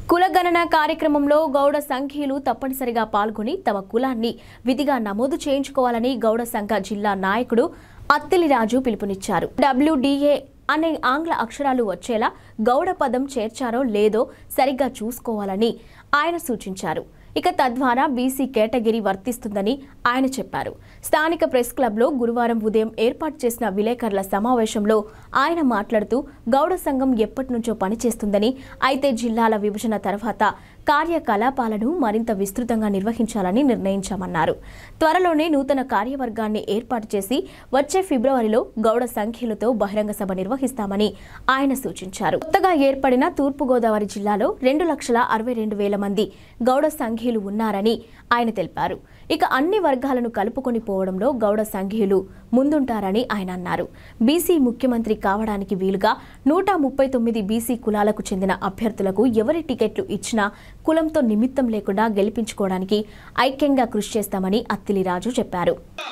కులగణన కార్యక్రమంలో గౌడ సంఘీయులు తప్పనిసరిగా పాల్గొని తమ కులాన్ని విధిగా నమోదు చేయించుకోవాలని గౌడ సంఘ జిల్లా నాయకుడు అత్తిలిరాజు పిలుపునిచ్చారు. WDA అనే ఆంగ్ల అక్షరాలు వచ్చేలా గౌడ పదం చేర్చారో లేదో సరిగ్గా చూసుకోవాలని ఆయన సూచించారు. ఇక తద్వారా బీసీ కేటగిరీ వర్తిస్తుందని ఆయన చెప్పారు. స్థానిక ప్రెస్ క్లబ్లో గురువారం ఉదయం ఏర్పాటు చేసిన విలేకరుల సమావేశంలో ఆయన మాట్లాడుతూ గౌడ సంఘం ఎప్పటినుంచో పనిచేస్తుందని, అయితే జిల్లాల విభజన తర్వాత కార్యకలాపాలను మరింత విస్తృతంగా నిర్వహించాలని నిర్ణయించామన్నారు. త్వరలోనే నూతన కార్యవర్గాన్ని ఏర్పాటు చేసి వచ్చే ఫిబ్రవరిలో గౌడ సంఖ్యలతో బహిరంగ సభ నిర్వహిస్తామని ఆయన సూచించారు. కొత్తగా ఏర్పడిన తూర్పుగోదావరి జిల్లాలో 2,62,000 మంది గౌడ సంఘీయులు ఉన్నారని ఆయన తెలిపారు. ఇక అన్ని వర్గాలను కలుపుకొని పోవడంలో గౌడ సంఘీయులు ముందుంటారని ఆయన అన్నారు. బీసీ ముఖ్యమంత్రి కావడానికి వీలుగా 139 బీసీ కులాలకు చెందిన అభ్యర్థులకు ఎవరి టికెట్లు ఇచ్చినా కులంతో నిమిత్తం లేకుండా గెలిపించుకోవడానికి ఐక్యంగా కృషి చేస్తామని అత్తిలిరాజు చెప్పారు.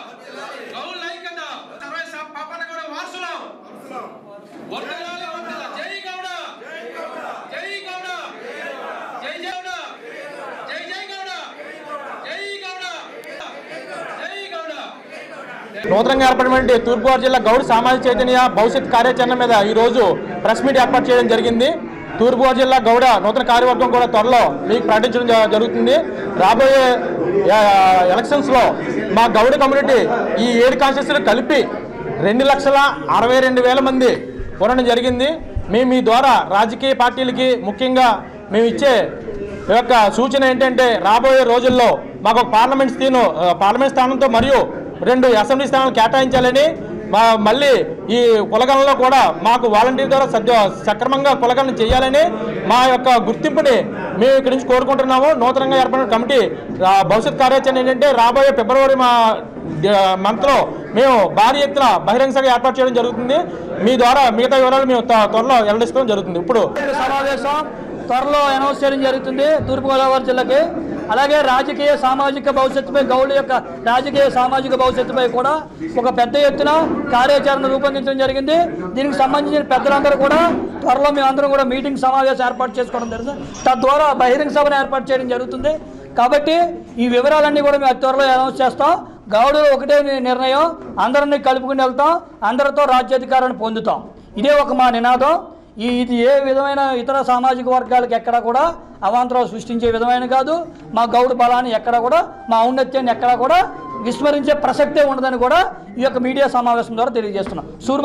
నూతనంగా ఏర్పడినటువంటి తూర్పుగోదావరి జిల్లా గౌడ సామాజిక చైతన్య భవిష్యత్ కార్యాచరణ మీద ఈరోజు ప్రెస్ మీట్ ఏర్పాటు చేయడం జరిగింది. తూర్పుగోదావరి జిల్లా గౌడ నూతన కార్యవర్గం కూడా త్వరలో మీకు ప్రకటించడం జరుగుతుంది. రాబోయే ఎలక్షన్స్లో మా గౌడ కమ్యూనిటీ ఈ 7 కాన్స్టిట్యూన్సీలు కలిపి 2,62,000 మంది ఉండడం జరిగింది. మేము మీ ద్వారా రాజకీయ పార్టీలకి ముఖ్యంగా మేము ఇచ్చే యొక్క సూచన ఏంటంటే రాబోయే రోజుల్లో మాకు ఒక పార్లమెంట్ స్థానంతో మరియు 2 అసెంబ్లీ స్థానాలు కేటాయించాలని, మళ్ళీ ఈ కులగణనలో కూడా మాకు వాలంటీర్ ద్వారా సక్రమంగా కులగణన చేయాలని మా యొక్క గుర్తింపుని మేము ఇక్కడి నుంచి కోరుకుంటున్నాము. నూతనంగా ఏర్పడిన కమిటీ భవిష్యత్ కార్యాచరణ ఏంటంటే రాబోయే ఫిబ్రవరి మంత్లో మేము భారీ ఎత్తున బహిరంగ సభ ఏర్పాటు చేయడం జరుగుతుంది. మీ ద్వారా మిగతా వివరాలు మేము త్వరలో వెల్లడించడం జరుగుతుంది. ఇప్పుడు సమావేశం త్వరలో అనౌన్స్ చేయడం జరుగుతుంది తూర్పుగోదావరి జిల్లాకి. అలాగే రాజకీయ సామాజిక భవిష్యత్తుపై గౌడ యొక్క రాజకీయ సామాజిక భవిష్యత్తుపై కూడా ఒక పెద్ద ఎత్తున కార్యాచరణ రూపొందించడం జరిగింది. దీనికి సంబంధించిన పెద్దలందరూ కూడా త్వరలో మేమందరం కూడా మీటింగ్ సమావేశం ఏర్పాటు చేసుకోవడం జరుగుతుంది. తద్వారా బహిరంగ సభను ఏర్పాటు చేయడం జరుగుతుంది. కాబట్టి ఈ వివరాలన్నీ కూడా మేము త్వరలో అనౌన్స్ చేస్తాం. గౌడులో ఒకటే నిర్ణయం, అందరినీ కలుపుకుని వెళ్తాం, అందరితో రాజ్యాధికారాన్ని పొందుతాం. ఇదే ఒక మా నినాదం. ఇది ఏ విధమైన ఇతర సామాజిక వర్గాలకు ఎక్కడ కూడా అవాంతరాలు సృష్టించే విధమైన కాదు. మా గౌడ బలాన్ని ఎక్కడ కూడా, మా ఔన్నత్యాన్ని ఎక్కడ కూడా విస్మరించే ప్రసక్తే ఉండదని కూడా ఈ యొక్క మీడియా సమావేశం ద్వారా తెలియజేస్తున్నాం.